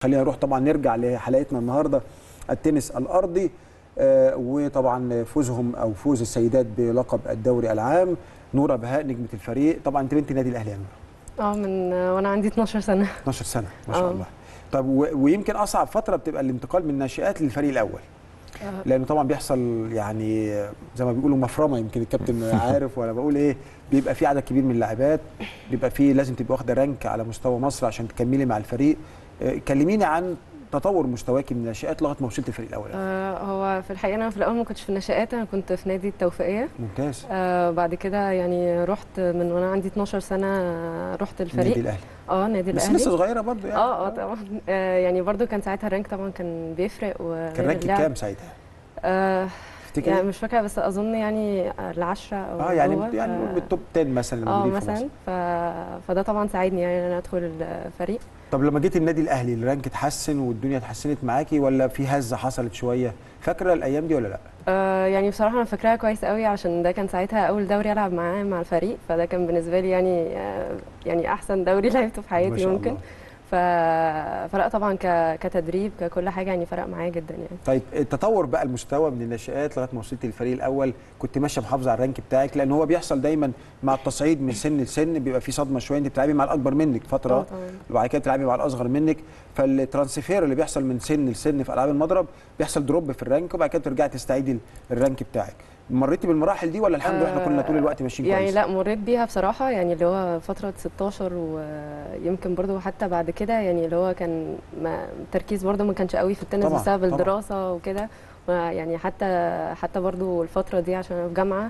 خلينا نروح طبعا نرجع لحلقتنا النهارده، التنس الارضي، وطبعا فوزهم او فوز السيدات بلقب الدوري العام. نوره بهاء نجمه الفريق، طبعا انت بنت النادي الاهلي يا نوره. من وانا عندي 12 سنه. 12 سنه ما شاء الله. طب ويمكن اصعب فتره بتبقى الانتقال من الناشئات للفريق الاول، لانه طبعا بيحصل يعني زي ما بيقولوا مفرمه، يمكن الكابتن عارف وانا بقول ايه، بيبقى في عدد كبير من اللاعبات، بيبقى في لازم تبقى واخده رانك على مستوى مصر عشان تكملي مع الفريق. كلميني عن تطور مستواكي من الناشئات لغايه ما وصلت الفريق الاول. هو في الحقيقه انا في الاول ما كنتش في الناشئات، انا كنت في نادي التوفيقيه. ممتاز. بعد كده يعني رحت من وانا عندي 12 سنه رحت الفريق نادي الاهلي. نادي الاهلي بس لسه صغيره برضو يعني. طبعا. يعني برضو كان ساعتها الرانك طبعا كان بيفرق. كان رانك كام ساعتها؟ يعني مش فاكره، بس اظن يعني ال10 او يعني نقول بالتوب 10 مثلا مثلا. فده طبعا ساعدني يعني ان انا ادخل الفريق. طب لما جيت النادي الاهلي الرانك اتحسن والدنيا اتحسنت معاكي، ولا في هزه حصلت شويه؟ فاكره الايام دي ولا لا؟ يعني بصراحه انا فاكراها كويس قوي، عشان ده كان ساعتها اول دوري العب معاه مع الفريق، فده كان بالنسبه لي يعني احسن دوري لعبته في حياتي ممكن. الله. فلا طبعا كتدريب ككل حاجه يعني فرق معايا جدا يعني. طيب التطور بقى المستوى من الناشئات لغايه ما وصلت للفريق الاول، كنت ماشيه محافظه على الرانك بتاعك؟ لان هو بيحصل دايما مع التصعيد من سن لسن، بيبقى في صدمه شويه، انت بتلعبي مع الاكبر منك فتره وبعد كده بتلعبي مع الاصغر منك، فالترانسفير اللي بيحصل من سن لسن في العاب المضرب بيحصل دروب في الرانك، وبعد كده ترجعي تستعيدي الرانك بتاعك. مريتي بالمراحل دي ولا الحمد لله احنا كنا طول الوقت ماشيين كويس؟ يعني لا مريت بيها بصراحه، يعني اللي هو فتره 16 ويمكن برضو حتى بعد كده، يعني اللي هو كان التركيز برضو ما كانش قوي في التنس بسبب الدراسه وكده، يعني حتى برضو الفتره دي عشان انا في جامعه،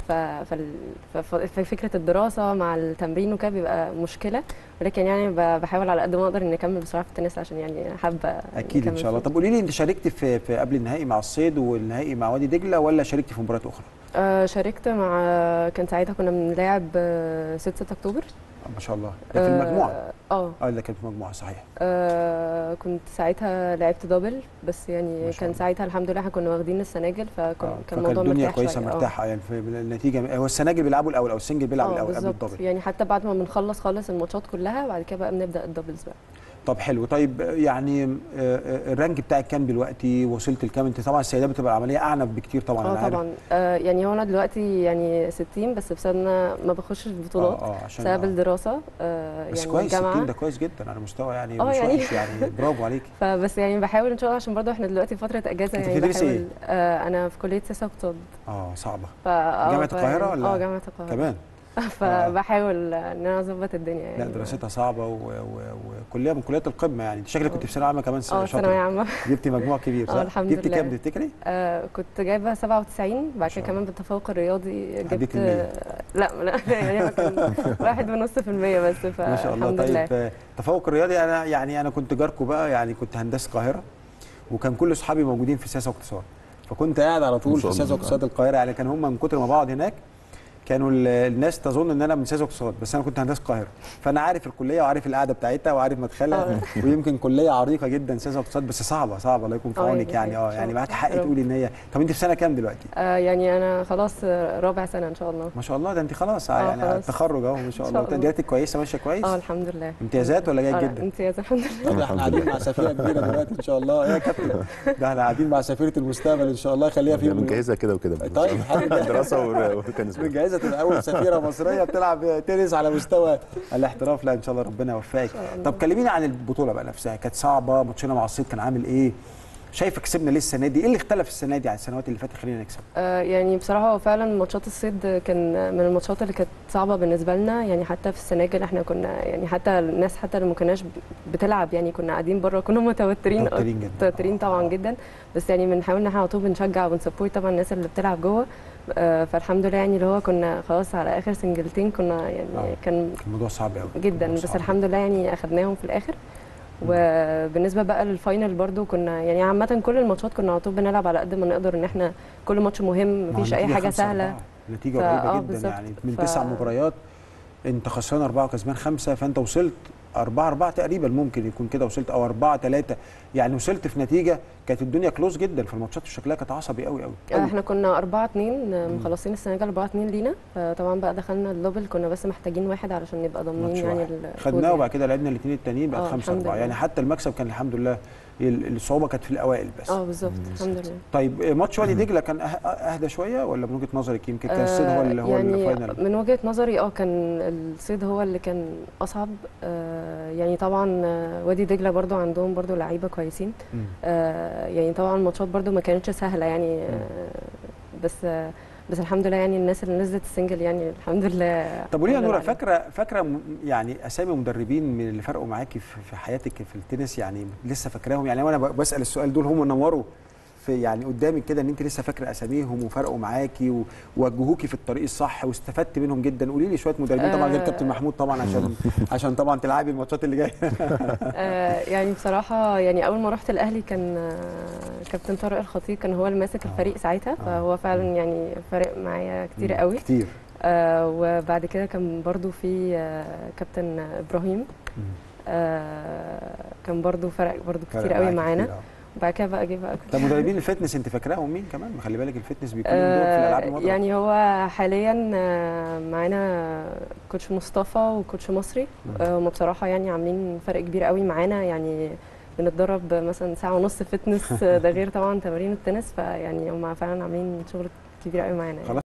ففكره الدراسه مع التمرين وكده بيبقى مشكله، ولكن يعني بحاول على قد ما اقدر اني اكمل بصراحه في التنس، عشان يعني حابه اكيد ان شاء الله. طب قولي لي، انت شاركتي في قبل النهائي مع الصيد والنهائي مع وادي دجله، ولا شاركتي في مباريات اخرى؟ شاركت مع كان ساعتها كنا بنلاعب 6 اكتوبر. ما شاء الله. ده في المجموعه؟ اللي كانت في المجموعه صحيح. كنت ساعتها لعبت دبل، بس يعني كان ساعتها الحمد لله احنا كنا واخدين السناجل، كان الموضوع الدنيا كويسه مرتاحه يعني في النتيجه. هو السناجل بيلعبوا الاول او السنجل بيلعب الاول قبل الدبل يعني، حتى بعد ما بنخلص خالص الماتشات كلها بعد كده بقى بنبدا الدبلز بقى. طب حلو. طيب يعني الرانك بتاعك كام دلوقتي؟ وصلت لكام؟ انت طبعا السيدات بتبقى العمليه اعنف بكتير طبعا. انا عارف طبعا. يعني هو انا دلوقتي يعني 60، بس بسبب ان انا ما بخشش بطولات بسبب الدراسه. بس يعني كويس الجامعه 60 ده كويس جدا على مستوى يعني مش وحش يعني برافو عليكي. فبس يعني بحاول ان شاء الله، عشان برضه احنا دلوقتي فتره اجازه. انت يعني بتدرسي ايه؟ انا في كليه سياسه واقتصاد. صعبه. جامعه القاهره ولا؟ جامعه القاهره كمان. فبحاول ان انا اظبط الدنيا يعني. لا دراستها صعبه وكليه من كليات القمه يعني. انت شكلك كنت في ثانويه عامه كمان ثانويه عامه. جبتي مجموع كبير صح؟ الحمد لله. جبتي كام تفتكري؟ كنت جايبه 97، بعد كده كمان بالتفوق الرياضي جبت لا يعني كان 1.5% بس. ما شاء الله. طيب التفوق الرياضي، انا كنت جاركو بقى، يعني كنت هندسه القاهره، وكان كل اصحابي موجودين في سياسه واقتصاد، فكنت قاعد على طول في سياسه واقتصاد القاهره. يعني كان هم من كتر ما بقعد هناك كانوا الناس تظن ان انا من سياسه واقتصاد، بس انا كنت هندسه القاهره، فانا عارف الكليه وعارف القعده بتاعتها وعارف مدخلها. ويمكن كليه عريقه جدا سياسه واقتصاد، بس صعبه الله يكون في عونك يعني. يعني معاك حق تقولي ان هي. طب انت في سنه كام دلوقتي؟ يعني انا خلاص رابع سنه ان شاء الله. ما شاء الله. ده انت خلاص يعني التخرج اهو ما شاء الله. تقديراتك كويسه ماشيه كويس؟ الحمد لله. امتيازات ولا جيد جدا؟ امتياز الحمد لله. طب احنا قاعدين مع سفيره كبيره دلوقتي ان شاء الله. يا كابتن ده احنا قاعدين مع سفيره المستقبل ان شاء الله، خليها فيهم. مجهزه كده وكده. طيب دراسه وتنس. مجهزه تبقى اول سفيره مصريه بتلعب تنس على مستوى الاحتراف. لا ان شاء الله ربنا يوفقك. طب كلميني عن البطوله بقى نفسها، كانت صعبه؟ ماتشنا مع الصيد كان عامل ايه؟ شايفه كسبنا ليه السنه دي؟ ايه اللي اختلف السنه دي عن السنوات اللي فاتت خلينا نكسب؟ يعني بصراحه هو فعلا ماتشات الصيد كان من الماتشات اللي كانت صعبه بالنسبه لنا، يعني حتى في السناجل احنا كنا يعني حتى الناس حتى اللي ما كناش بتلعب يعني كنا قاعدين بره، كنا متوترين طبعا جدا، بس يعني بنحاول ان احنا على طول بنشجع ونسبورت طبعا الناس اللي بتلعب جوه. فالحمد لله يعني اللي هو كنا خلاص على اخر سنجلتين كنا يعني كان الموضوع صعب قوي جدا، بس الحمد لله يعني اخذناهم في الاخر. وبالنسبه بقى للفاينل برضو كنا يعني عامه كل الماتشات كنا على طول بنلعب على قد ما نقدر، ان احنا كل ماتش مهم، مفيش اي حاجه سهله. نتيجه قريبه جدا يعني من 9 مباريات انت خسران 4 وكسبان 5، فانت وصلت 4-4 تقريبا ممكن يكون كده وصلت، او 4-3 يعني. وصلت في نتيجه كانت الدنيا كلوز جدا في الماتشات، شكلها كانت عصبي قوي قوي. احنا كنا 4-2 مخلصين السنغال 4-2 لينا، فطبعا بقى دخلنا اللوبل كنا بس محتاجين واحد علشان نبقى ضامنين يعني خدناه، وبعد كده لعبنا الاثنين التانيين بقت 5-4 يعني. حتى المكسب كان الحمد لله، الصعوبه كانت في الاوائل بس. بالظبط الحمد لله. طيب ماتش وادي دجله كان اهدى شويه ولا من وجهه نظرك يمكن كان الصيد هو اللي هو يعني الفاينل؟ من وجهه نظري كان الصيد هو اللي كان اصعب. يعني طبعا وادي دجله برضو عندهم برضو لعيبه كويسين. يعني طبعا الماتشات برضو ما كانتش سهله يعني. بس الحمد لله يعني الناس اللي نزلت السنجل يعني الحمد لله. طب قولي يا نوره، فاكره يعني اسامي مدربين من اللي فرقوا معاكي في حياتك في التنس يعني لسه فاكراهم؟ يعني وانا بسال السؤال دول هم نوروا في يعني قدامك كده ان انت لسه فاكره اساميهم وفرقوا معاكي ووجهوكي في الطريق الصح واستفدت منهم جدا. قولي لي شويه مدربين طبعا غير كابتن محمود طبعا عشان طبعا تلعبي الماتشات اللي جايه. يعني بصراحه يعني اول ما رحت الاهلي كان كابتن طارق الخطيب كان هو اللي ماسك الفريق ساعتها، فهو فعلا يعني فرق معايا كتير قوي كتير. وبعد كده كان برضو في كابتن ابراهيم كان برضو فرق برضو كتير قوي معانا. وبعد كده بقى طب مدربين الفتنس انت فاكراهم مين كمان؟ خلي بالك الفتنس بيكون لهم دور في الالعاب المضربه. يعني هو حاليا معانا كوتش مصطفى وكوتش مصري، هم بصراحه يعني عاملين فرق كبير قوي معانا. يعني بنتدرب مثلا ساعه ونص فتنس ده غير طبعا تمارين التنس، فيعني هم فعلا عاملين شغل كبير قوي معانا يعني.